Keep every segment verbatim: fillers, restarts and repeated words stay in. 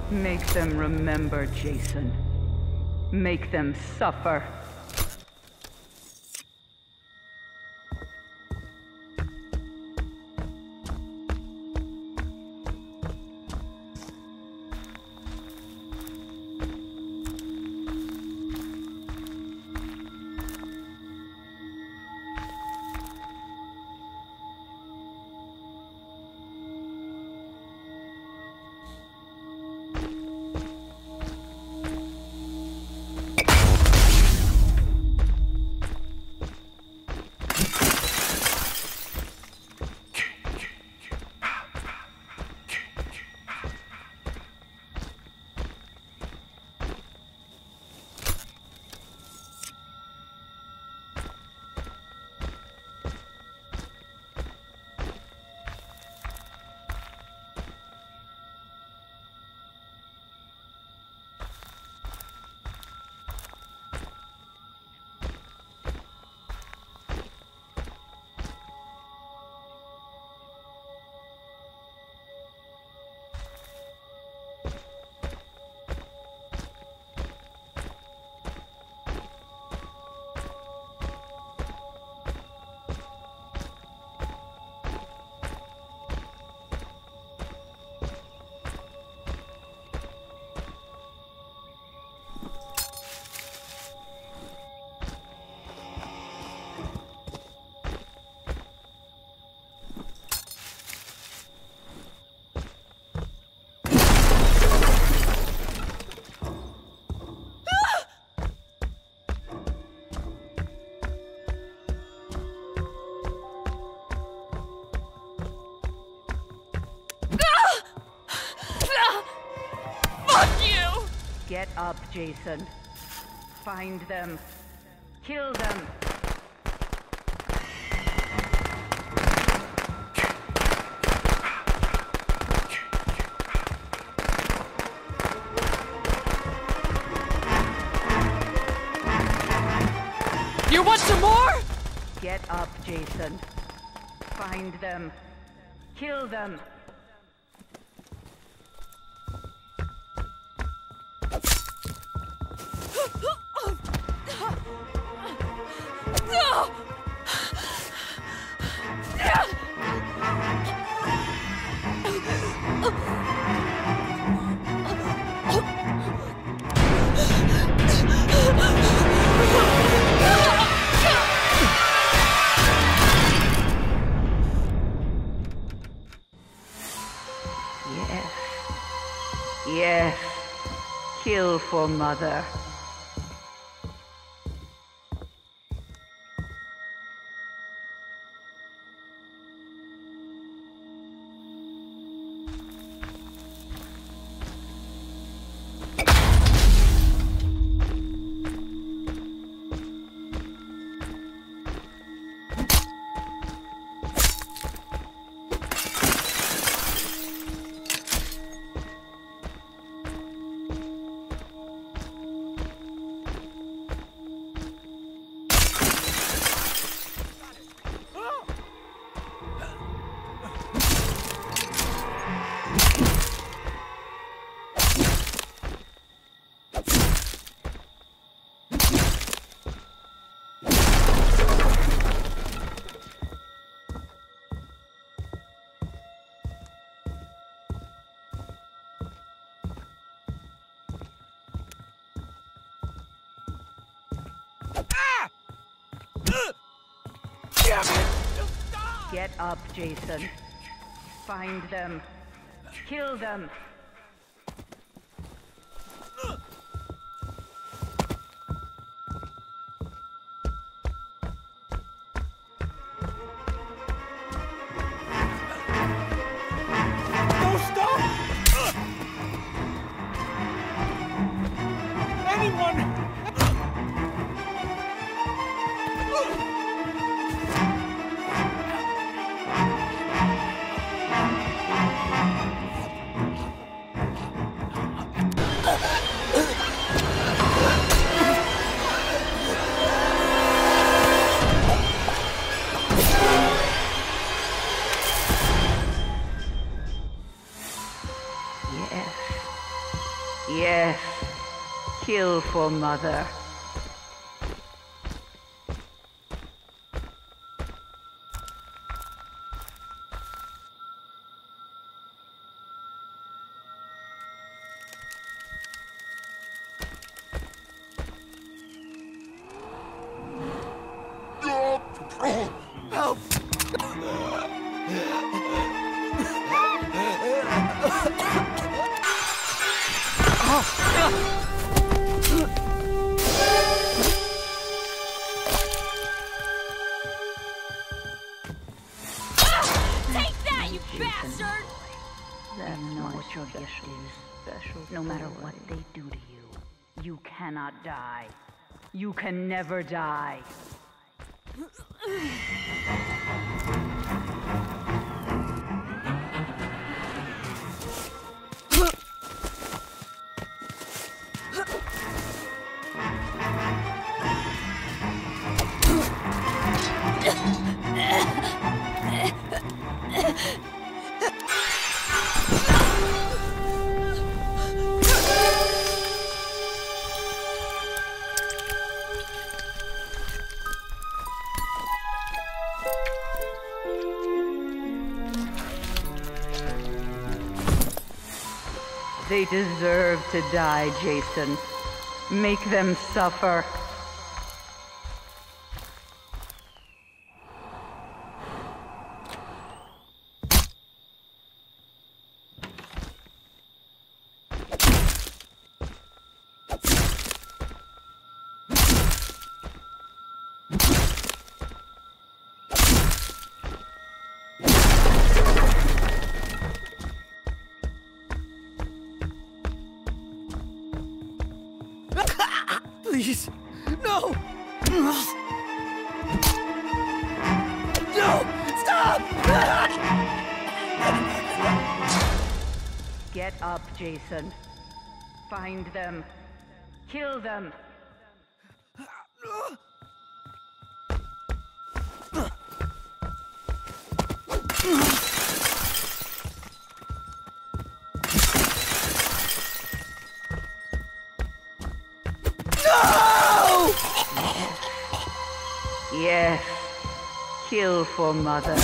Make them remember, Jason. Make them suffer. Get up, Jason. Find them. Kill them. You want some more? Get up, Jason. Find them. Kill them. Yes. Yes. Kill for Mother. Get up, Jason. Find them. Kill them. No, stop! Anyone! Yes. Kill for Mother. Help! Take that, you bastard! That's not what your gift is. Special. No matter what they do to you, you cannot die. You can never die. They deserve to die, Jason. Make them suffer. Please, no! No! Stop! Get up, Jason. Find them. Kill them. No! Yes. Kill for Mother.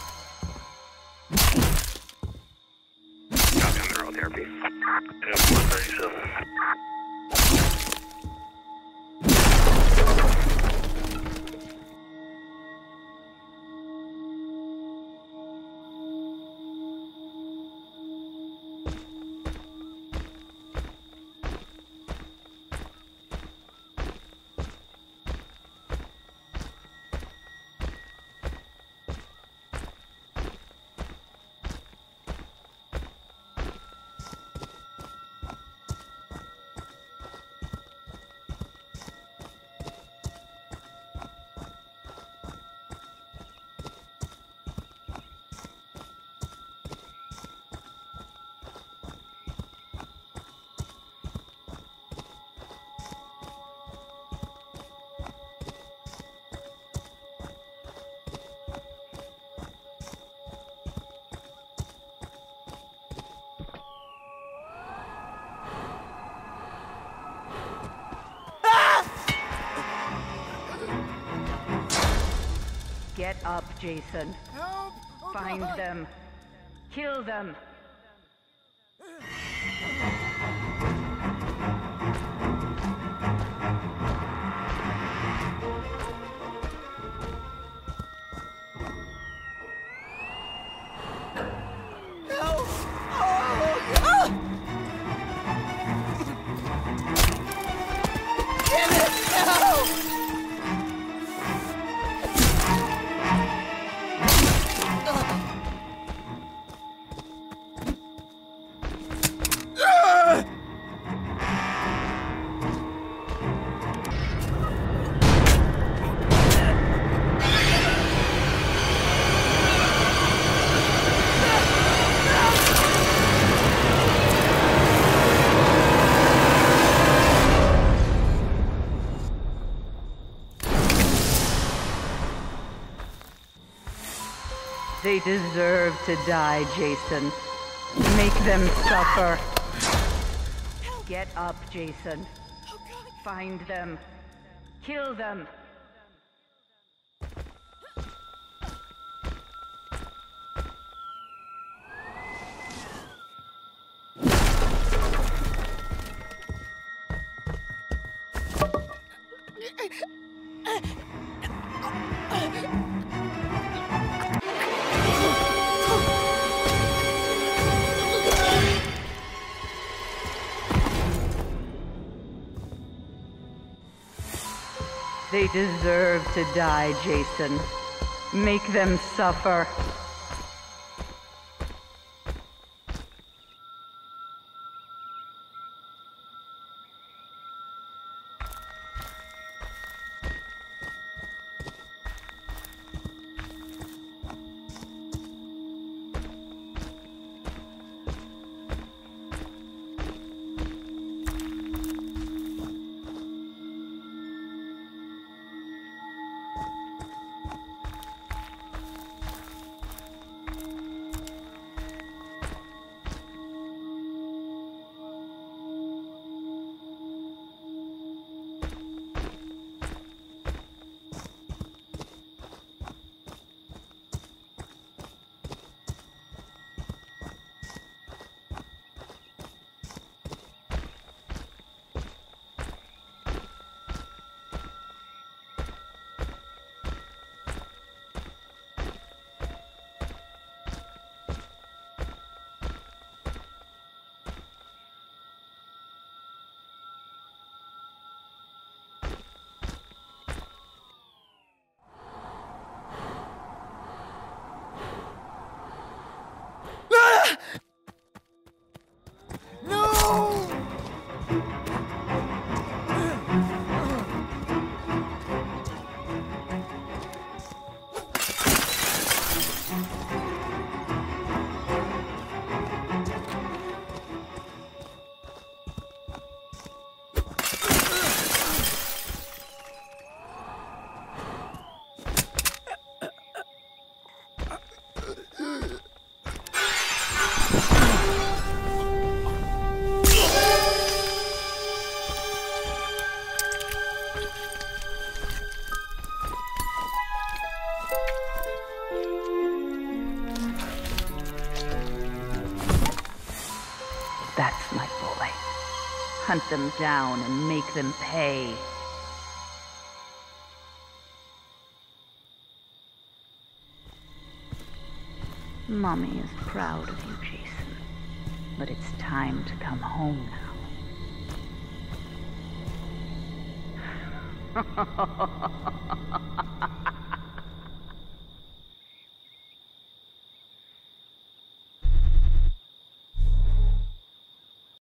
Neurotherapy. four thirty-seven. Get up, Jason. Help! Oh, Find God. them. Kill them. Help! Oh, God. Damn it! No! They deserve to die, Jason. Make them suffer. Help! Get up, Jason. Oh, God. Find them. Kill them. They deserve to die, Jason. Make them suffer. That's my boy. Hunt them down and make them pay. Mommy is proud of you, Jason. But it's time to come home now.